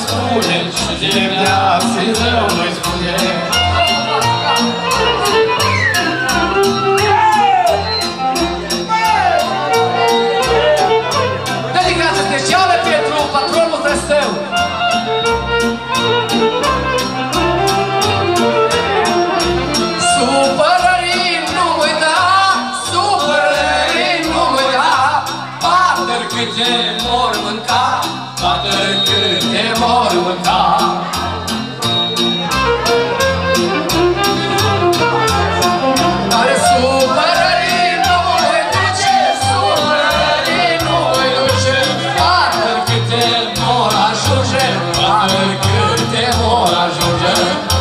spune și de viață-i rău nu-i spune. Dedicație specială pentru patronul tău. Supărării nu-mi da, supărării nu-mi da, bată-r câte mor mânca, bată-r câte mor mânca. Dar supărării nu-mi duce, supărării nu-mi duce, bată-r câte mor ajunge, bată-r câte mor ajunge.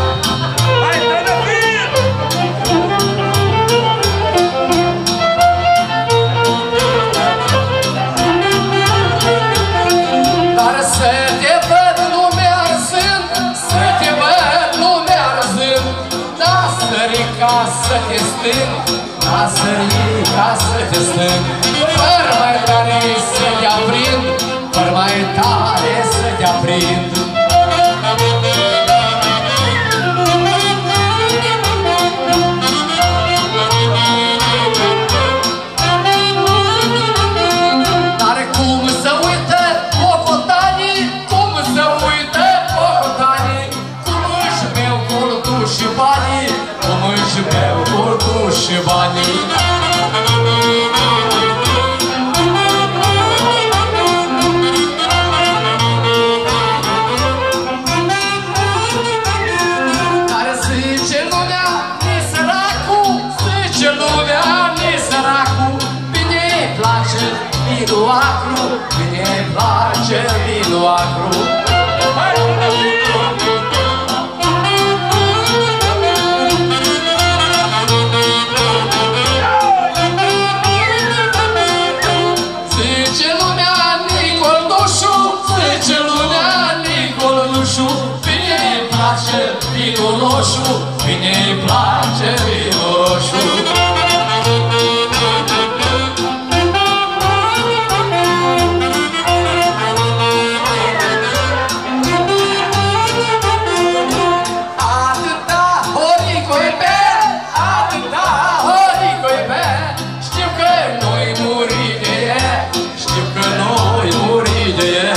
Ca să te stâng, ca sări, ca să te stâng, făr mai tare să te aprind, făr mai tare să te aprind. Dar cum să uită cocotanii, cum să uită cocotanii, cum își beau coltul și banii, cum își beau coltul și banii. Dar zice lumea, ni săracu, zice lumea, ni săracu, bine-i place vinul acru, bine-i place vinul acru. Vinul roșu, bine-i place vinul roșu. Atâta horico-i pe, atâta horico-i pe, știu că noi muri de e, știu că noi muri de e.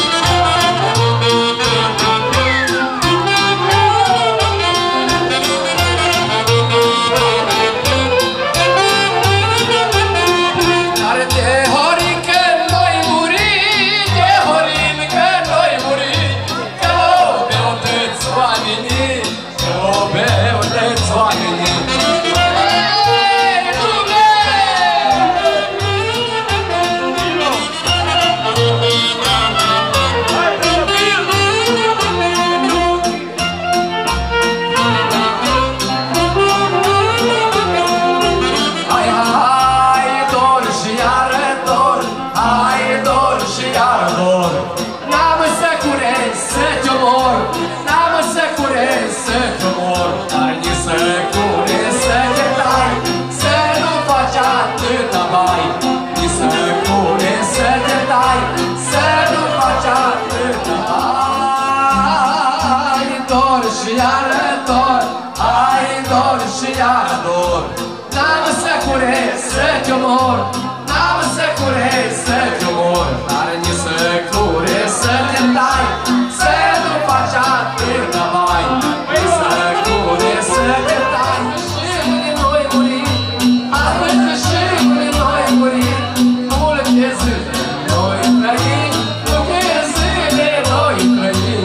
N-am să curez să te omor, n-am să curez să te omor, dar nici să curez să te dai, să nu faci atâta mai. Nici să curez să te dai, și unii noi muri, atât și unii noi muri, multe zile noi trăim, multe zile noi trăim.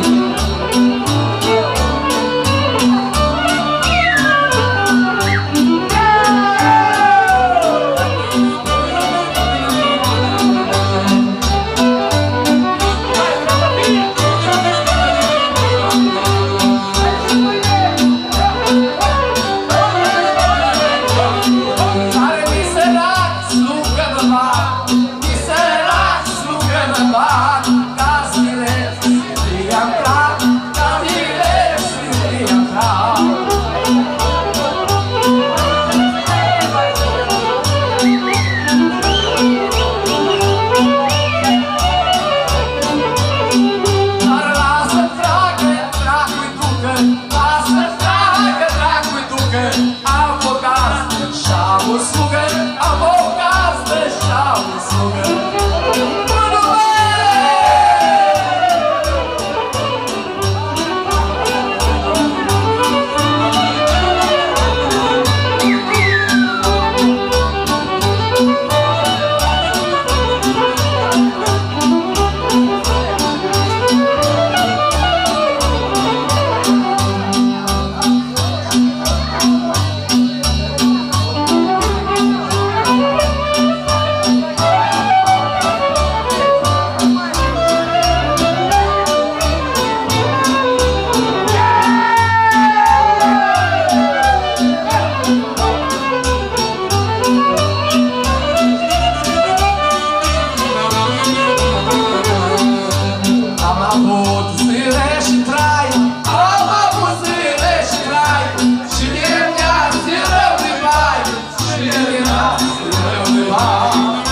avut zile și trai, am avut zile și trai, și dimineața rău de bai, și dimineața rău de bai.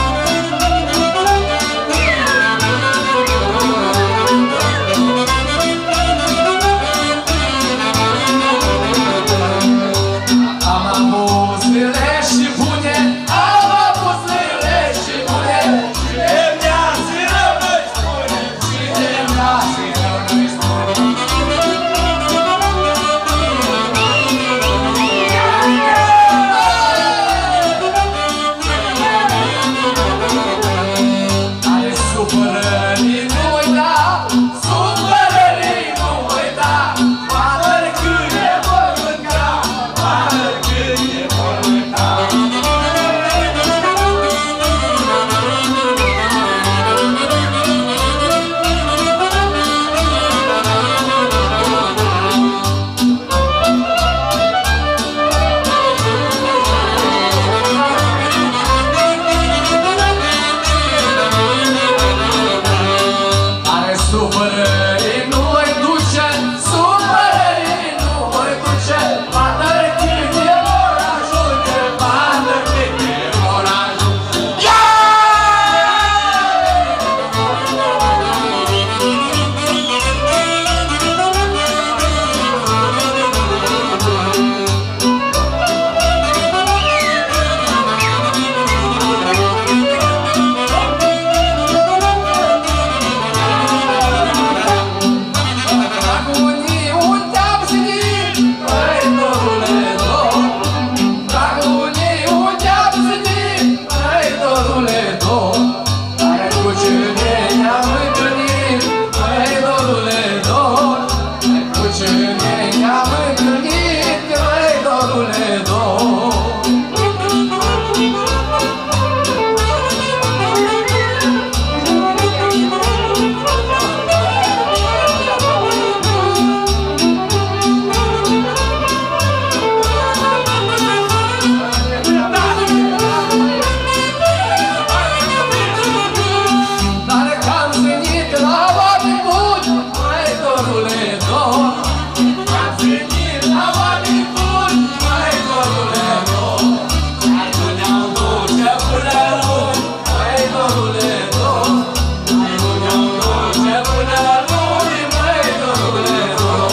Am avut zile și bune, am avut zile și bune, și dimineața rău nu-i spune, și dimineața rău nu-i spune. Are supărării nu uita, supărării nu uita, poate cât e vor mânca, poate cât e vor mânca. Are supărării nu îi duce, supărării nu îi duce, poate cât e vor ajunge, poate cât e vor ajunge. Dacă unii unde-am zidit, măi dorule dor, dacă unii unde-am zidit, măi dorule dor, care cu cine ne-am întâlnit, măi dorule dor, cu cine ne-am întâlnit, măi dorule dor. Dar că-am venit la oameni buni, măi dorule dor, că-am venit la oameni buni, măi dorule dor, dar nu ne-au duce până luni, măi dorule dor, dar nu ne-au duce până luni, măi dorule dor.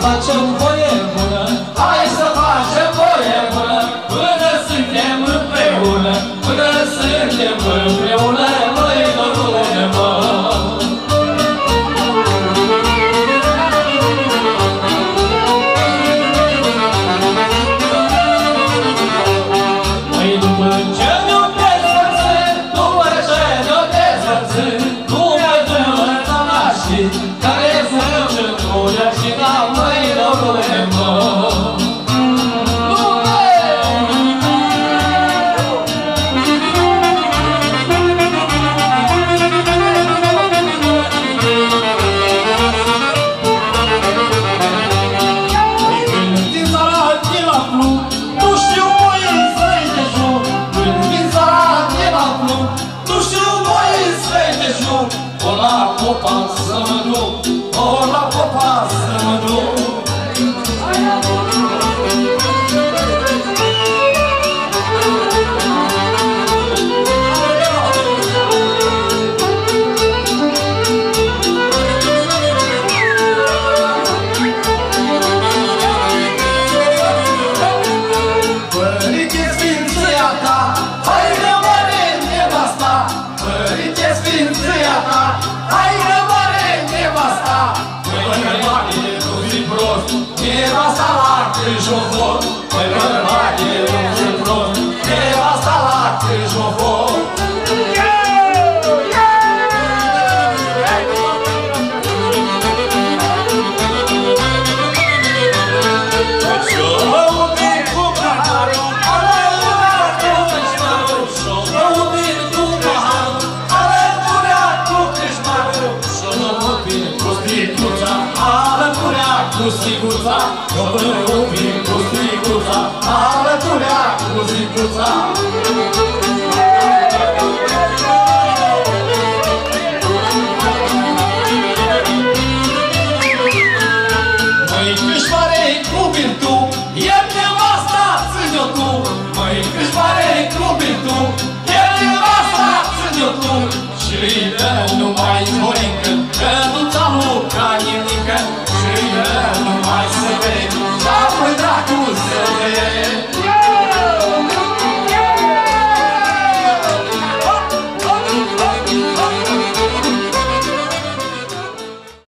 facem voie bună, hai să facem voie bună, până suntem împreună, până suntem împreună, măi, dorule, mă. Măi, după ce ne-o dezvățât, după ce ne-o dezvățât, nu mai dăm țanașii, care sunt călcură și da, măi, dorule, mă. Popa să mă duc, o la popa să mă duc. Părinte Sfinția ta, hai rămâne nevasta, Părinte Sfinția ta, hai rămâne nevasta. Măi, bărbache, nu fi prost, nevasta la Crâșofor. Măi, bărbache, nu fi prost, nevasta la Crâșofor. Cu siguța, eu până ubim cu siguța, alăturea cu siguța. Măi, Câșmarei, cubin tu, e nevasta, ține-o tu. Măi, Câșmarei, cubin tu, e nevasta, ține-o tu. Și dă numai morică, că nu ți-a lucrat nimică. Și dă